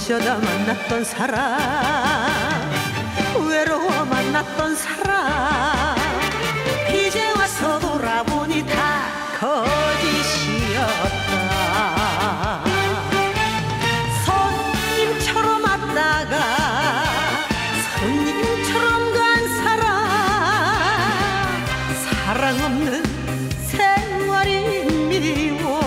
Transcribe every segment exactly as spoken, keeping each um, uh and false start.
어쩌다 만났던 사람, 외로워 만났던 사람, 이제 와서 돌아보니 다 거짓이었다. 손님처럼 왔다가 손님처럼 간 사람, 사랑 없는 생활이 미워.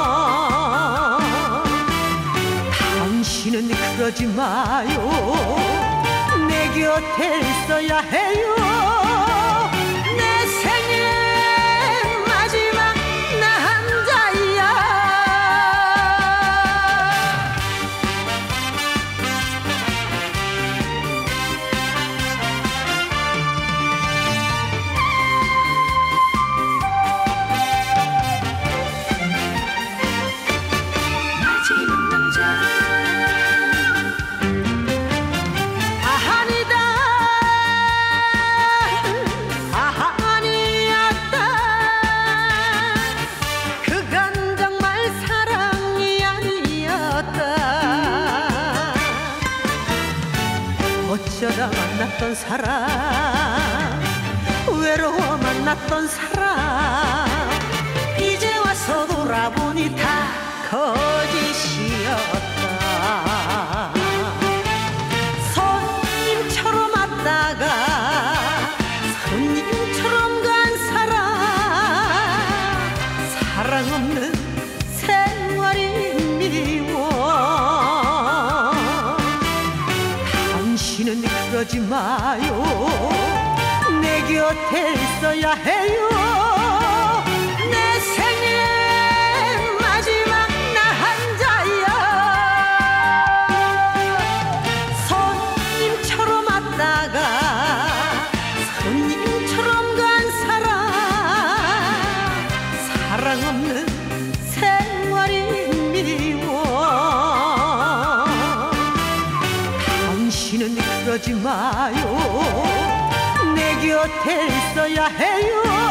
당신은 그러지 마요. 내 곁에 있어야 해요. 내 생의 마지막 남자야. 마지막 남자. 어쩌다 만났던 사람, 외로워 만났던 사람, 이제 와서 돌아보니 다 거짓이었다. 손님처럼 왔다가 손님처럼 간 사람, 사랑 없는 생활이 미워. 당신은 그러지 마요. 내 곁에 있어야 해요. 내 생의 마지막 남자야. 손님처럼 왔다가 손님처럼 간 사람, 사랑 없는 생활이 미워. 당신은 그러지 마요. 내 곁에 있어야 해요.